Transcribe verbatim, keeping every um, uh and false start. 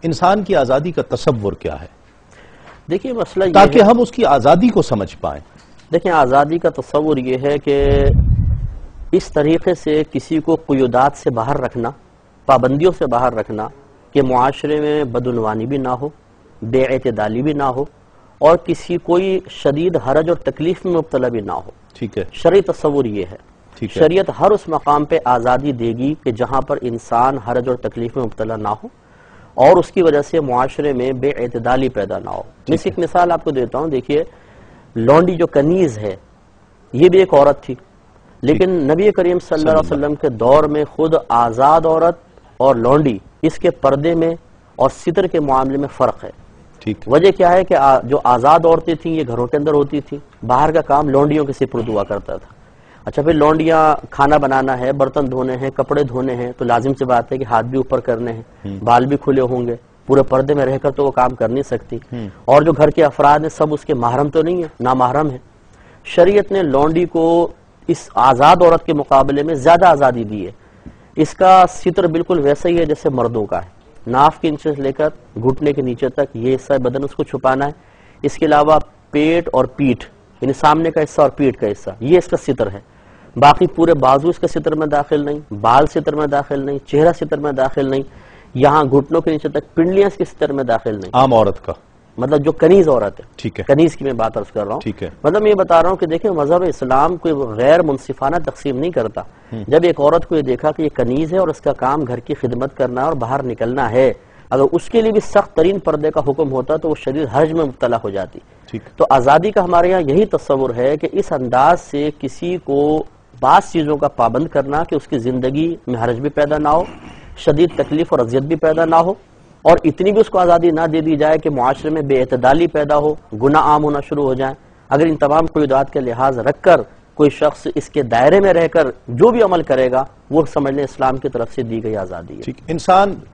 انسان کی آزادی کا تصور کیا ہے؟ دیکھیں مسئلہ یہ تاکہ ہم اس کی آزادی کو سمجھ پائیں۔ دیکھیں آزادی کا تصور یہ ہے کہ اس طریقے سے کسی کو قیودات سے باہر رکھنا، پابندیوں سے باہر رکھنا کہ معاشرے میں بدعنوانی بھی نہ ہو، بے اعتدالی بھی نہ ہو، اور کسی کوئی شدید حرج اور تکلیف میں مبتلا بھی نہ ہو۔ ٹھیک ہے، شرعی تصور یہ ہے۔ شریعت ہر اس مقام پہ آزادی دے گی کہ جہاں پر انسان حرج اور تکلیف میں مبتلا نہ ہو اور اس کی وجہ سے معاشرے میں بے اعتدالی پیدا نہ ہو۔ میں ایک مثال آپ کو دیتا ہوں، دیکھیے لونڈی جو کنیز ہے یہ بھی ایک عورت تھی، لیکن نبی کریم صلی اللہ علیہ وسلم کے دور میں خود آزاد عورت اور لونڈی اس کے پردے میں اور ستر کے معاملے میں فرق ہے۔ وجہ کیا ہے کہ جو آزاد عورتیں تھیں یہ گھروں کے اندر ہوتی تھیں، باہر کا کام لونڈیوں کے سپرد ہوا کرتا تھا۔ اچھا پھر لونڈیاں کھانا بنانا ہے، برتن دھونے ہیں، کپڑے دھونے ہیں، تو لازم سے بات ہے کہ ہاتھ بھی اوپر کرنے ہیں، بال بھی کھلے ہوں گے، پورے پردے میں رہ کر تو وہ کام کر نہیں سکتی، اور جو گھر کے افراد ہیں سب اس کے محرم تو نہیں ہیں، نامحرم ہیں۔ شریعت نے لونڈی کو اس آزاد عورت کے مقابلے میں زیادہ آزادی دی ہے۔ اس کا ستر بالکل ویسا ہی ہے جیسے مردوں کا ہے، ناف کے نیچے سے لے کر گھٹنے کے نیچے تک یہ حصہ بدن اس کو چھپانا ہے۔ اس کے علاوہ پیٹ اور پیٹھ، یعنی سامنے کا حصہ اور پیٹھ کا حصہ، یہ اس کا ستر ہے۔ باقی پورے بازو اس کے ستر میں داخل نہیں، بال ستر میں داخل نہیں، چہرہ ستر میں داخل نہیں، یہاں گھٹنوں کے نیچے تک پنڈلیاں اس کے ستر میں داخل نہیں۔ عام عورت کا مطلب جو کنیز عورت ہے، ٹھیک ہے، کنیز کی میں بات عرض کر رہا ہوں۔ ٹھیک ہے، مطلب میں یہ بتا رہا ہوں کہ دیکھیں مذہب اسلام کوئی غیر منصفانہ تقسیم نہیں کرتا۔ جب ایک عورت کو یہ دیکھا کہ یہ کنیز ہے اور اس کا کام گھر کی خدمت کرنا اور باہر نکلنا ہے، اگر اس کے لیے بھی سخت ترین پردے کا حکم ہوتا تو وہ شدید حرج میں مبتلا ہو جاتی۔ تو آزادی کا ہمارے یہاں یہی تصور ہے کہ اس انداز سے کسی کو بعض چیزوں کا پابند کرنا کہ اس کی زندگی میں حرج بھی پیدا نہ ہو، شدید تکلیف اور اذیت بھی پیدا نہ ہو، اور اتنی بھی اس کو آزادی نہ دے دی جائے کہ معاشرے میں بے اعتدالی پیدا ہو، گناہ عام ہونا شروع ہو جائیں۔ اگر ان تمام قیودات کے لحاظ رکھ کر کوئی شخص اس کے دائرے میں رہ کر جو بھی عمل کرے گا وہ سمجھ لیں اسلام کی طرف سے دی گئی آزادی ہے۔ انسان